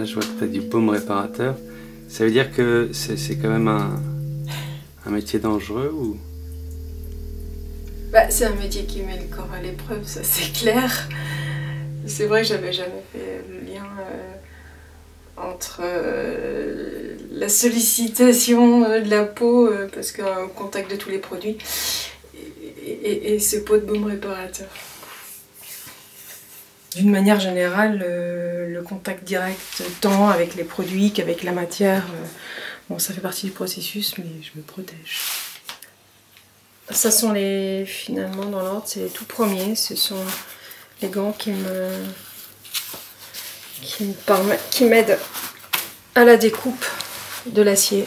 Là, je vois que tu as du baume réparateur. Ça veut dire que c'est quand même un métier dangereux ou... Bah, c'est un métier qui met le corps à l'épreuve, ça c'est clair. C'est vrai que j'avais jamais fait le lien entre la sollicitation de la peau, parce qu'au contact de tous les produits, et ce pot de baume réparateur. D'une manière générale, le contact direct tant avec les produits qu'avec la matière, bon, ça fait partie du processus, mais je me protège. Ça sont les, finalement dans l'ordre, c'est les tout premiers, ce sont les gants qui m'aident à la découpe de l'acier.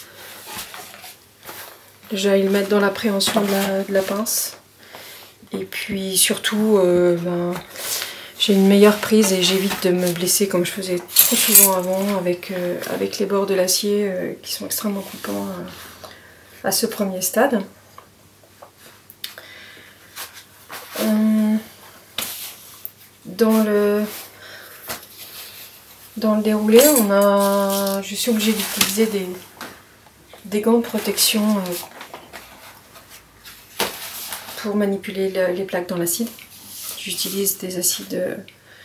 Déjà ils m'aident dans l'appréhension de la pince, et puis surtout j'ai une meilleure prise et j'évite de me blesser comme je faisais trop souvent avant avec les bords de l'acier qui sont extrêmement coupants à ce premier stade. Dans le déroulé, je suis obligée d'utiliser des gants de protection pour manipuler les plaques dans l'acide. J'utilise des acides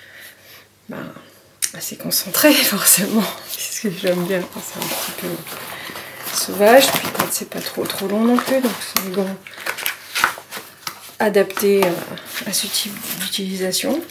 assez concentrés forcément, puisque j'aime bien quand c'est un petit peu sauvage, puis quand c'est pas trop long non plus, donc c'est des gants adaptés à ce type d'utilisation.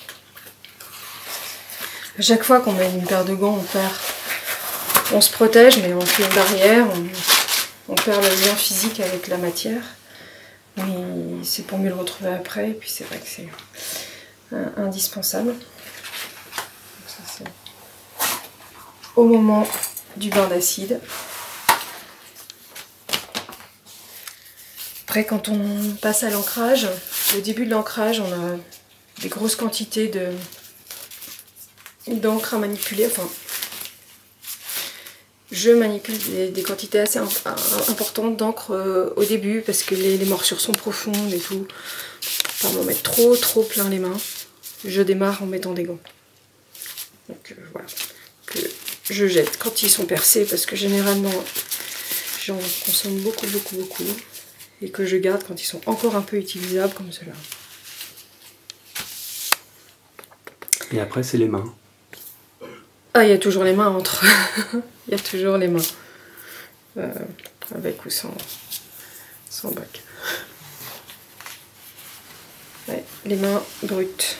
À chaque fois qu'on met une paire de gants, on se protège, mais on fait une barrière, on perd le lien physique avec la matière. Mais c'est pour mieux le retrouver après, et puis c'est vrai que c'est indispensable. Donc ça, c'est au moment du bain d'acide. Après, quand on passe à l'ancrage, au début de l'ancrage, on a des grosses quantités d'encre à manipuler. Enfin, je manipule des quantités assez importantes d'encre au début parce que les morsures sont profondes et tout. Pour pas m'en mettre trop plein les mains, je démarre en mettant des gants. Donc voilà, que je jette quand ils sont percés parce que généralement j'en consomme beaucoup et que je garde quand ils sont encore un peu utilisables comme ceux-là. Et après c'est les mains. Ah, il y a toujours les mains entre. Il y a toujours les mains. Avec ou sans bac. Ouais, les mains brutes.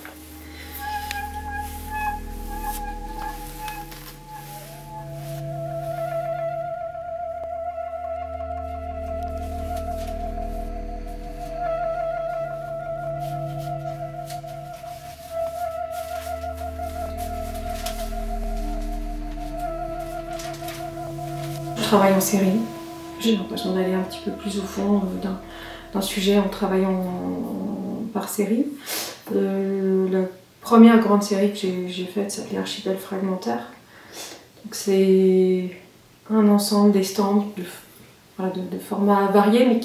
Je travaille en série. J'ai l'impression d'aller un petit peu plus au fond d'un sujet en travaillant par série. La première grande série que j'ai faite s'appelait Archipel fragmentaire. C'est un ensemble d'estampes de formats variés, mais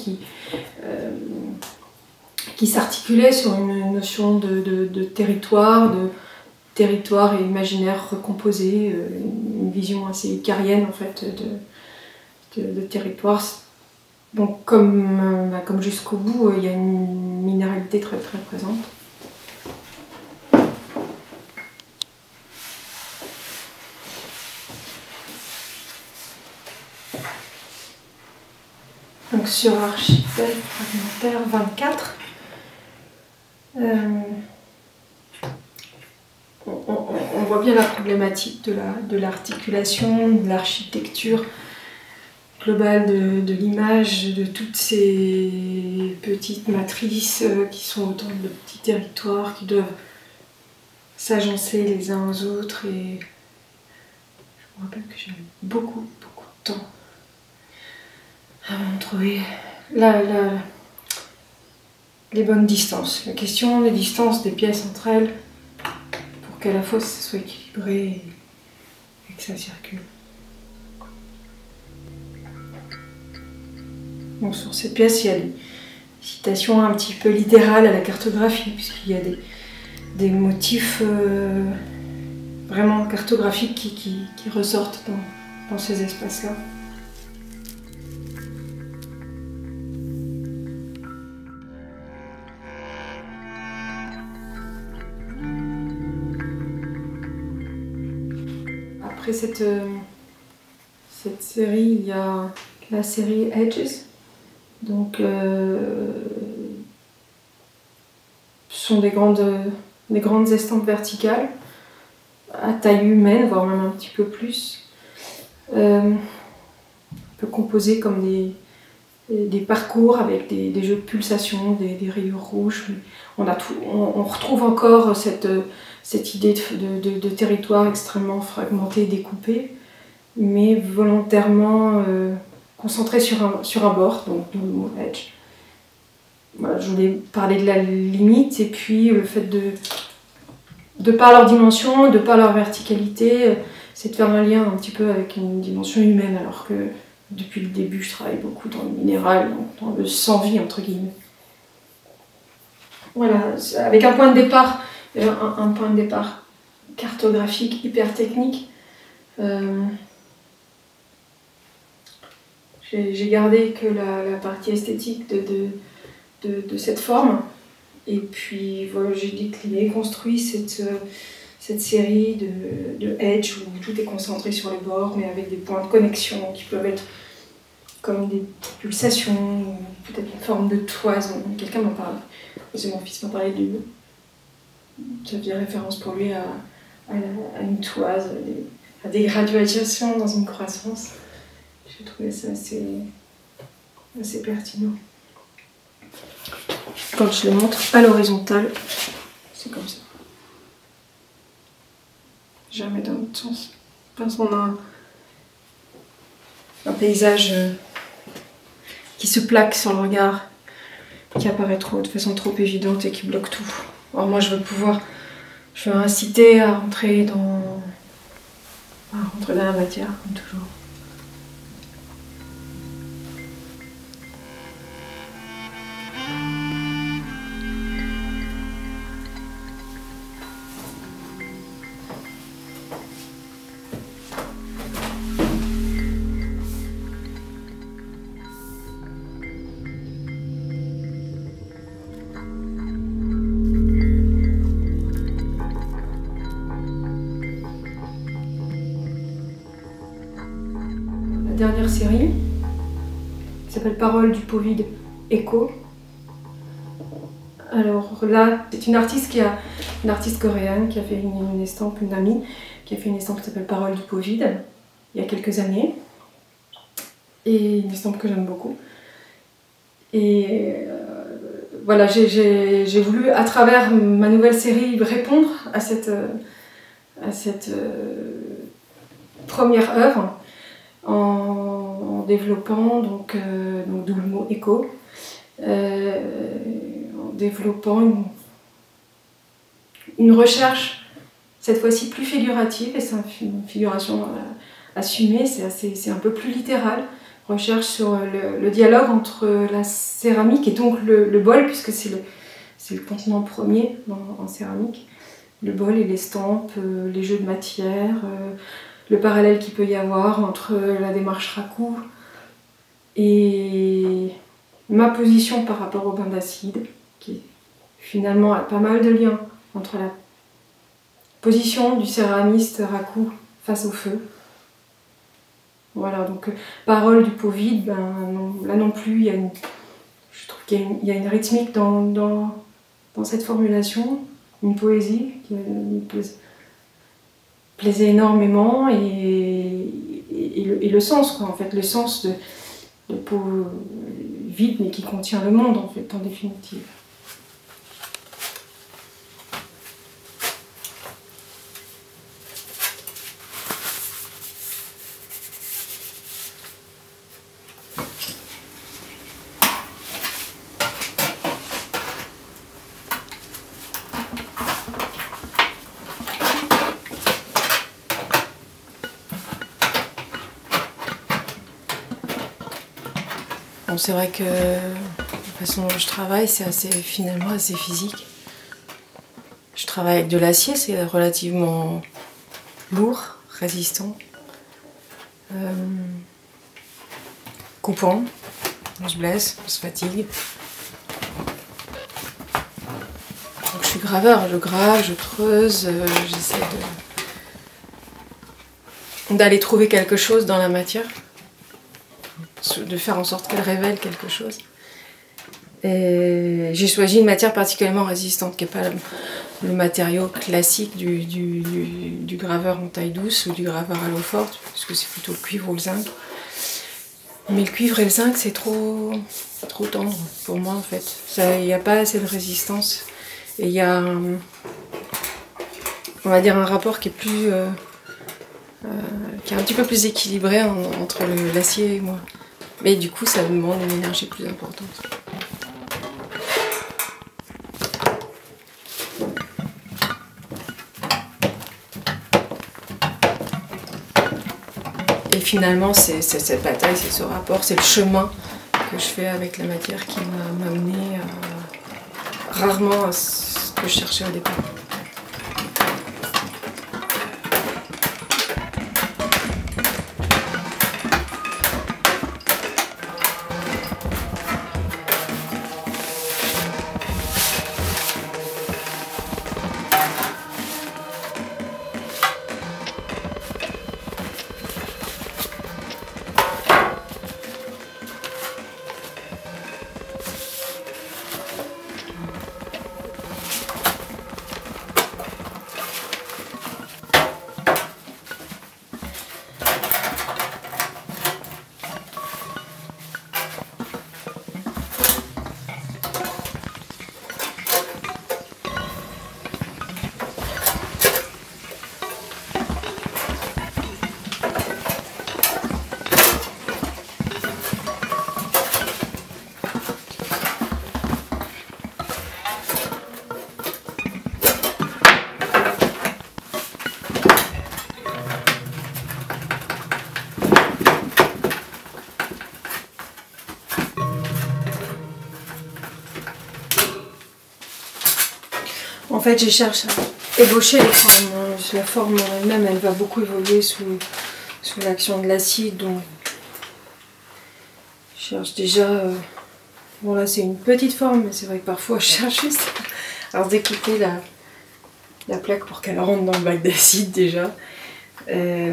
qui s'articulait sur une notion de territoire et imaginaire recomposé, une vision assez icarienne en fait de territoire. Donc comme jusqu'au bout, il y a une minéralité très présente. Donc sur Archipel fragmentaire 24, on voit bien la problématique de l'articulation, de l'architecture globale de l'image, de toutes ces petites matrices qui sont autant de petits territoires qui doivent s'agencer les uns aux autres. Et je me rappelle que j'ai eu beaucoup de temps à trouver les bonnes distances. La question des distances des pièces entre elles pour qu'à la fois ça soit équilibré et que ça circule. Donc sur cette pièce, il y a des citations un petit peu littérales à la cartographie, puisqu'il y a des motifs vraiment cartographiques qui ressortent dans ces espaces-là. Après cette série, il y a la série Edges. Donc, ce sont des grandes estampes verticales, à taille humaine, voire même un petit peu plus. On peut composer comme des parcours avec des jeux de pulsations, des rayures rouges. On retrouve encore cette idée de territoire extrêmement fragmenté, découpé, mais volontairement concentré sur un bord, donc d'où le mot edge. Voilà, je voulais parler de la limite et puis le fait de par leur dimension, de par leur verticalité, c'est de faire un lien un petit peu avec une dimension humaine, alors que depuis le début je travaille beaucoup dans le minéral, dans le sans-vie entre guillemets. Voilà, avec un point de départ, un point de départ cartographique hyper technique. J'ai gardé que la partie esthétique de cette forme. Et puis voilà, j'ai décliné, construit cette série de edge où tout est concentré sur les bords, mais avec des points de connexion qui peuvent être comme des pulsations, ou peut-être une forme de toison. Quelqu'un m'en parle. C'est mon fils m'a parlé ça faisait référence pour lui à une toise, à des graduations dans une croissance. J'ai trouvé ça assez pertinent. Quand je les montre à l'horizontale, c'est comme ça. Jamais dans l'autre sens. Parce qu'on a un paysage qui se plaque sur le regard, qui apparaît de façon trop évidente et qui bloque tout. Alors moi je veux inciter à rentrer dans la matière, comme toujours. Dernière série qui s'appelle Paroles du pot vide Echo. Alors là, c'est une artiste coréenne qui a fait une estampe, une amie, qui a fait une estampe qui s'appelle Paroles du pot vide il y a quelques années. Et une estampe que j'aime beaucoup. Et voilà, j'ai voulu, à travers ma nouvelle série, répondre à cette première œuvre. En développant, donc d'où le mot écho, en développant une recherche, cette fois-ci plus figurative, et c'est une figuration assumée, c'est un peu plus littéral, recherche sur le dialogue entre la céramique et donc le bol, puisque c'est le contenant premier en céramique, le bol et l'estampe, les jeux de matière, le parallèle qu'il peut y avoir entre la démarche raku et ma position par rapport au bain d'acide, qui finalement a pas mal de liens entre la position du céramiste raku face au feu. Voilà, donc parole du pot vide, là non plus, je trouve qu'il y a une rythmique dans cette formulation, une poésie qui me plaisait énormément et le sens, quoi, en fait, le sens de pot vide mais qui contient le monde, en fait, en définitive. Bon, c'est vrai que la façon dont je travaille, c'est finalement assez physique. Je travaille avec de l'acier, c'est relativement lourd, résistant, coupant, on se blesse, on se fatigue. Donc je suis graveur, je grave, je creuse, j'essaie d'aller trouver quelque chose dans la matière, de faire en sorte qu'elle révèle quelque chose. Et j'ai choisi une matière particulièrement résistante, qui n'est pas le matériau classique du graveur en taille douce ou du graveur à l'eau forte, parce que c'est plutôt le cuivre ou le zinc. Mais le cuivre et le zinc, c'est trop tendre pour moi en fait. Il n'y a pas assez de résistance. Et il y a, on va dire, un rapport qui est plus, qui est un petit peu plus équilibré entre l'acier et moi. Mais du coup, ça demande une énergie plus importante. Et finalement, c'est cette bataille, c'est ce rapport, c'est le chemin que je fais avec la matière qui m'a amené rarement à ce que je cherchais au départ. En fait, je cherche à ébaucher les formes. La forme en elle-même, elle va beaucoup évoluer sous l'action de l'acide. Donc, je cherche déjà... bon là, c'est une petite forme, mais c'est vrai que parfois, je cherche juste à découper la plaque pour qu'elle rentre dans le bac d'acide déjà. Je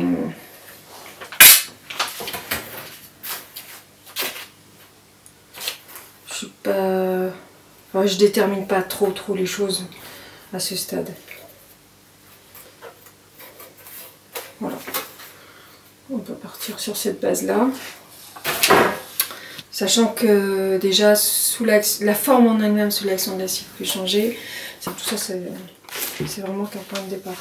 suis pas... Enfin, je détermine pas trop les choses à ce stade. Voilà. On peut partir sur cette base-là. Sachant que déjà, sous la forme en elle-même, sous l'action de l'acide peut changer. Tout ça, c'est vraiment qu'un point de départ.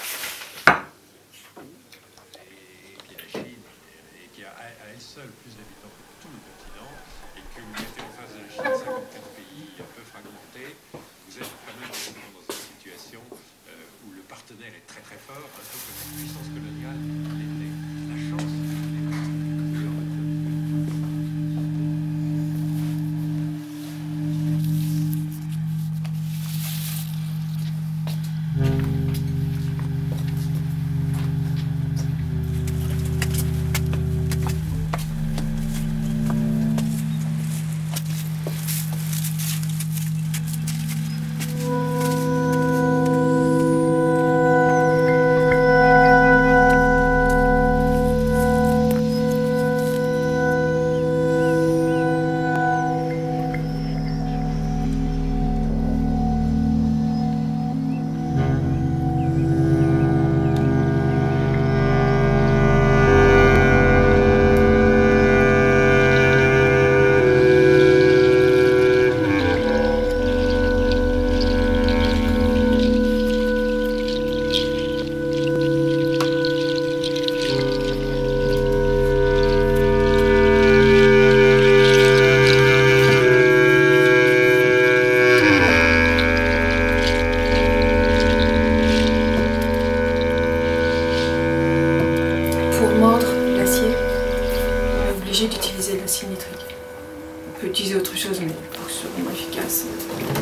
D'utiliser l'acide nitrique. On peut utiliser autre chose, mais pour que ce soit moins efficace.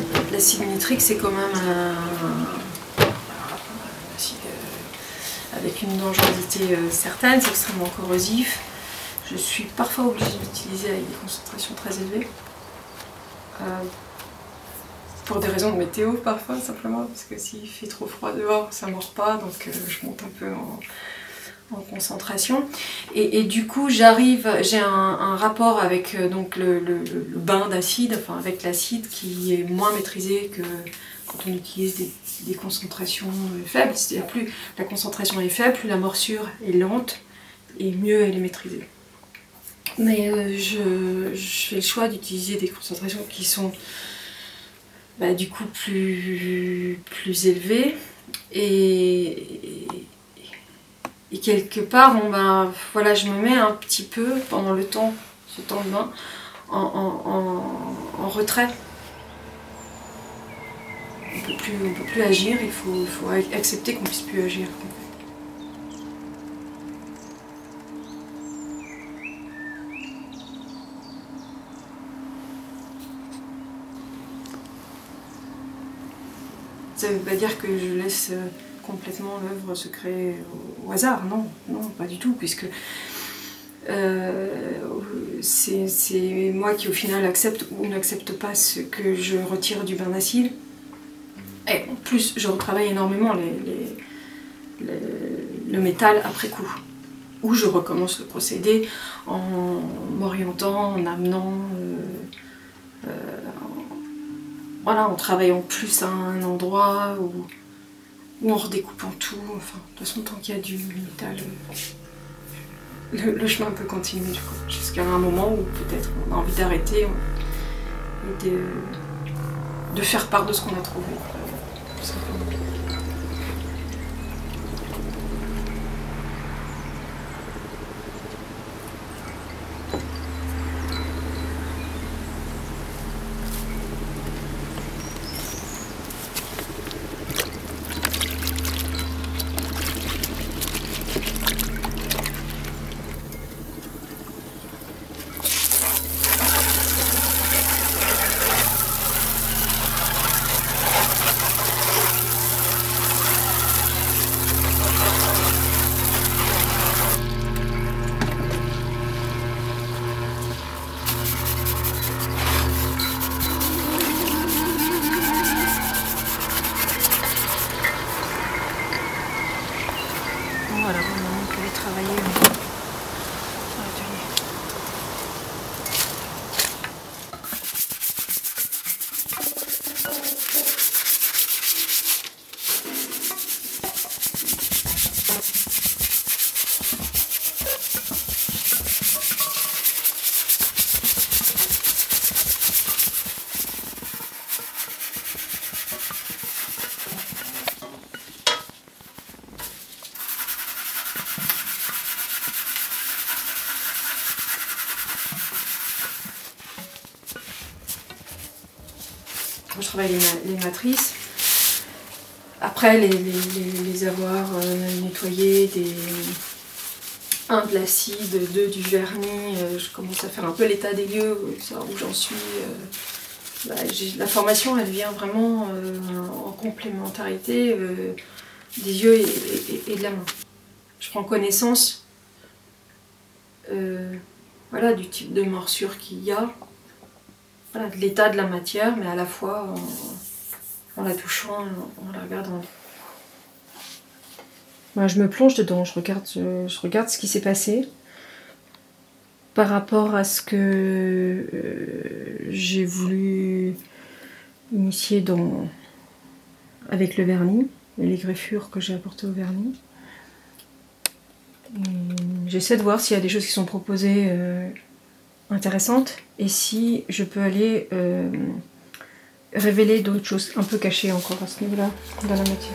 L'acide nitrique, c'est quand même un acide avec avec une dangerosité certaine, c'est extrêmement corrosif. Je suis parfois obligée d'utiliser avec des concentrations très élevées. Pour des raisons de météo parfois, simplement, parce que s'il fait trop froid dehors, ça ne mord pas, donc je monte un peu en concentration. Et du coup, j'ai un rapport avec donc le bain d'acide, enfin avec l'acide qui est moins maîtrisé que quand on utilise des concentrations faibles. C'est-à-dire plus la concentration est faible, plus la morsure est lente et mieux elle est maîtrisée. Mais je fais le choix d'utiliser des concentrations qui sont du coup plus élevées et quelque part, voilà, je me mets un petit peu pendant ce temps de bain, en retrait. On peut plus agir, il faut accepter qu'on puisse plus agir. Ça ne veut pas dire que je laisse complètement l'œuvre se créer au hasard, non, pas du tout, puisque c'est moi qui au final accepte ou n'accepte pas ce que je retire du bain d'acide. Et en plus, je retravaille énormément le métal après coup, où je recommence le procédé en m'orientant, en amenant, voilà, en travaillant plus à un endroit ou en redécoupant tout. Enfin, de toute façon, tant qu'il y a du métal, le chemin peut continuer jusqu'à un moment où peut-être on a envie d'arrêter et de faire part de ce qu'on a trouvé. Tout simplement. Voilà, maintenant on peut aller travailler dans l'atelier. Je travaille les matrices. Après les avoir nettoyées, un de l'acide, 2 du vernis, je commence à faire un peu l'état des lieux, savoir où j'en suis. La formation, elle vient vraiment en complémentarité des yeux et de la main. Je prends connaissance voilà, du type de morsure qu'il y a. Voilà, de l'état de la matière, mais à la fois en la touchant, en la regardant. Voilà, je me plonge dedans, je regarde ce qui s'est passé par rapport à ce que j'ai voulu initier avec le vernis, et les greffures que j'ai apportées au vernis. J'essaie de voir s'il y a des choses qui sont proposées intéressante et si je peux aller révéler d'autres choses un peu cachées encore à ce niveau-là dans la matière.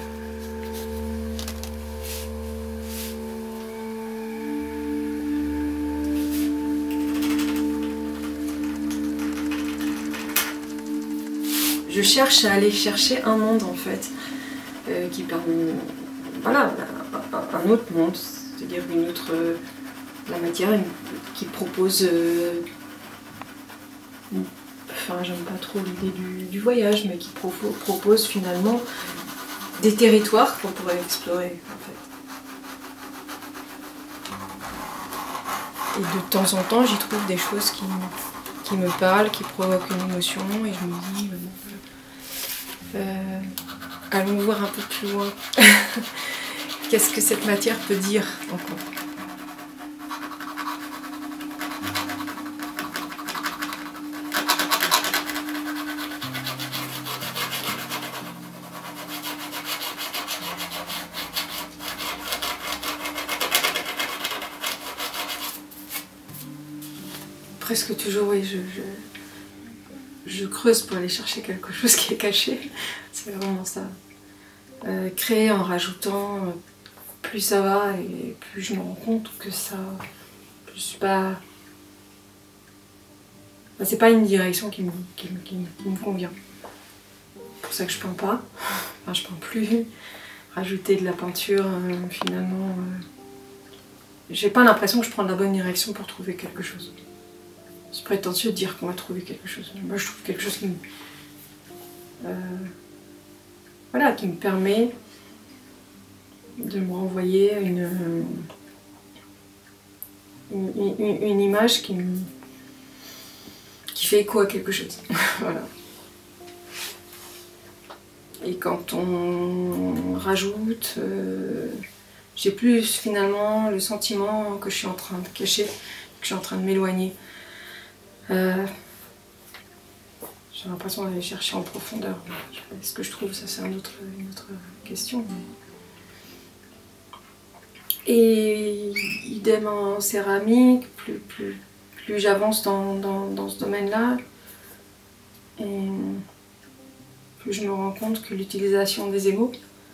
Je cherche à aller chercher un monde en fait qui permet, voilà, un autre monde, c'est-à-dire une autre la matière qui propose enfin j'aime pas trop l'idée du voyage, mais qui propose finalement des territoires qu'on pourrait explorer en fait. Et de temps en temps, j'y trouve des choses qui me parlent, qui provoquent une émotion, et je me dis, allons voir un peu plus loin. Qu'est-ce que cette matière peut dire encore? Presque toujours, oui, je creuse pour aller chercher quelque chose qui est caché. C'est vraiment ça. Créer en rajoutant, plus ça va et plus je me rends compte que ça... Je suis pas... c'est pas une direction qui me convient. C'est pour ça que je peins pas. Enfin, je peins plus. Rajouter de la peinture, finalement... j'ai pas l'impression que je prends de la bonne direction pour trouver quelque chose. C'est prétentieux de dire qu'on va trouver quelque chose. Moi, je trouve quelque chose qui me... voilà, qui me permet de me renvoyer une image qui fait écho à quelque chose. Voilà. Et quand on rajoute, j'ai plus finalement le sentiment que je suis en train de cacher, que je suis en train de m'éloigner. J'ai l'impression d'aller chercher en profondeur. Ce que je trouve, ça c'est une autre question. Et idem en céramique, plus j'avance dans ce domaine-là, et plus je me rends compte que l'utilisation des émaux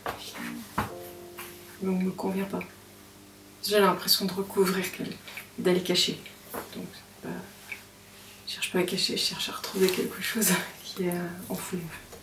ne me convient pas. J'ai l'impression de recouvrir, d'aller cacher. Donc, je cherche pas à cacher, je cherche à retrouver quelque chose qui est enfoui.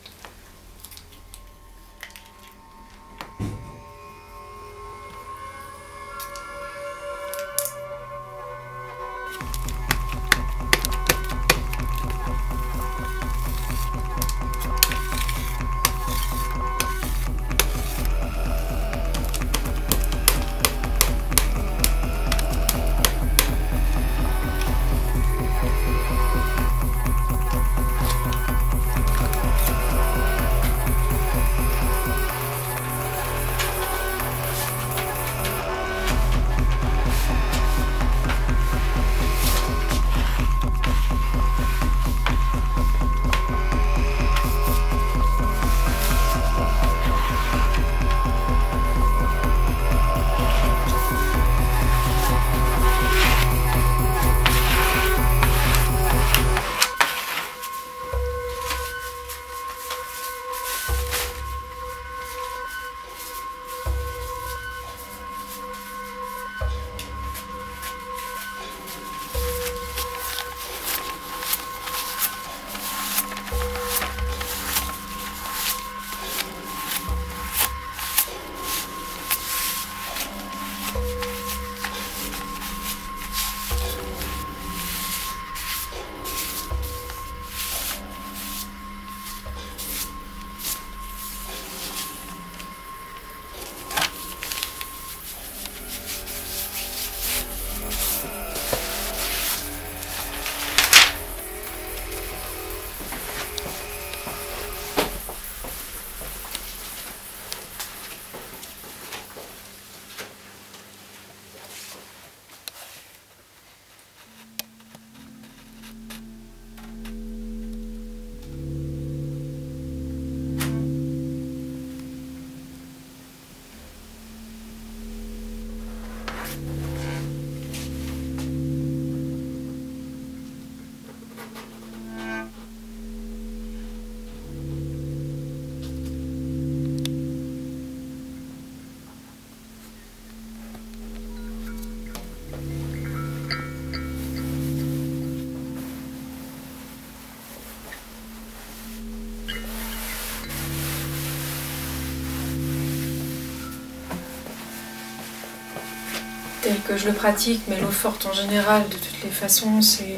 tel que je le pratique, mais l'eau forte en général, de toutes les façons, c'est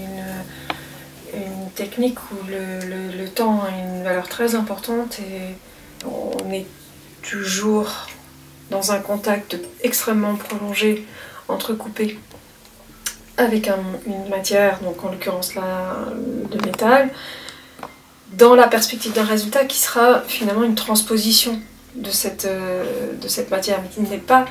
une technique où le temps a une valeur très importante et on est toujours dans un contact extrêmement prolongé, entrecoupé, avec une matière, donc en l'occurrence là, de métal, dans la perspective d'un résultat qui sera finalement une transposition de cette matière, mais qui n'est pas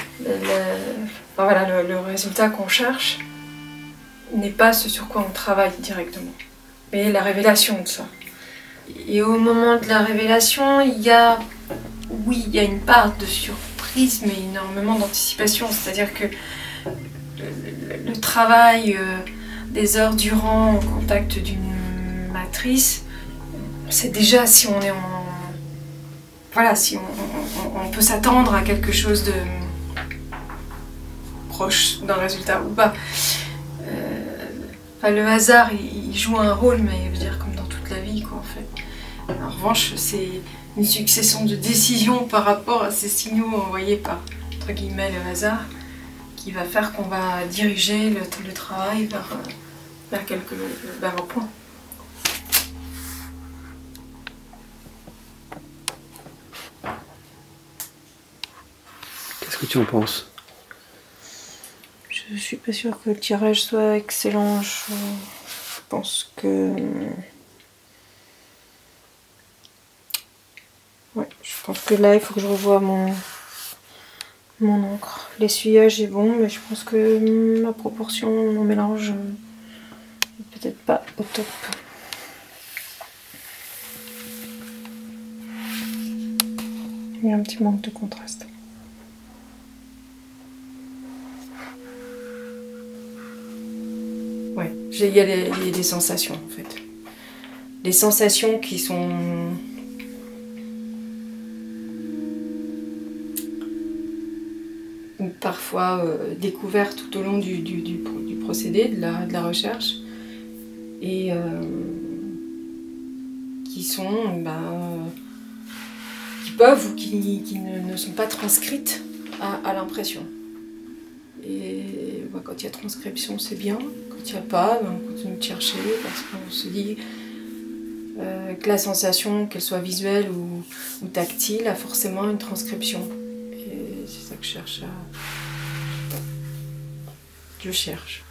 le résultat qu'on cherche, n'est pas ce sur quoi on travaille directement, mais la révélation de ça. Et au moment de la révélation, il y a une part de surprise, mais énormément d'anticipation, c'est-à-dire que le travail des heures durant au contact d'une matrice, c'est déjà si on est en... Voilà, si on peut s'attendre à quelque chose de proche d'un résultat ou pas. Le hasard, il joue un rôle, mais je veux dire comme dans toute la vie, quoi, en fait. En revanche, c'est une succession de décisions par rapport à ces signaux envoyés par, entre guillemets, le hasard, qui va faire qu'on va diriger le travail vers un point. Qu'est-ce que tu en penses? Je suis pas sûre que le tirage soit excellent. Je pense que... Ouais, je pense que là, il faut que je revoie mon encre. L'essuyage est bon, mais je pense que ma proportion, mon mélange, est peut-être pas au top. Il y a un petit manque de contraste. Ouais, il y a des sensations en fait. Des sensations qui sont... parfois découvertes tout au long du procédé, de la recherche, et qui sont... qui peuvent ou qui ne sont pas transcrites à l'impression. Et quand il y a transcription, c'est bien. Quand il n'y a pas, on continue de chercher parce qu'on se dit que la sensation, qu'elle soit visuelle ou tactile, a forcément une transcription. Et c'est ça que je cherche. Je cherche.